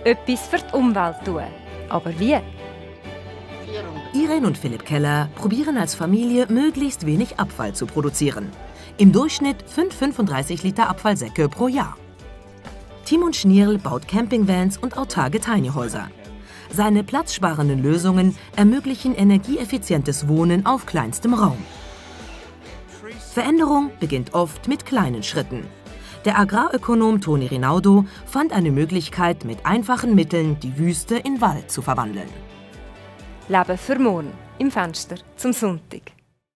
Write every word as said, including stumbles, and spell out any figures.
etwas für die Umwelt tun. Aber wie? Irene und Philipp Keller probieren als Familie, möglichst wenig Abfall zu produzieren. Im Durchschnitt fünf Komma fünfunddreißig Liter Abfallsäcke pro Jahr. Timon Schnierl baut Campingvans und autarke Tiny-Häuser. Seine platzsparenden Lösungen ermöglichen energieeffizientes Wohnen auf kleinstem Raum. Veränderung beginnt oft mit kleinen Schritten. Der Agrarökonom Toni Rinaudo fand eine Möglichkeit, mit einfachen Mitteln die Wüste in Wald zu verwandeln. Leben für morgen im Fenster zum Sonntag.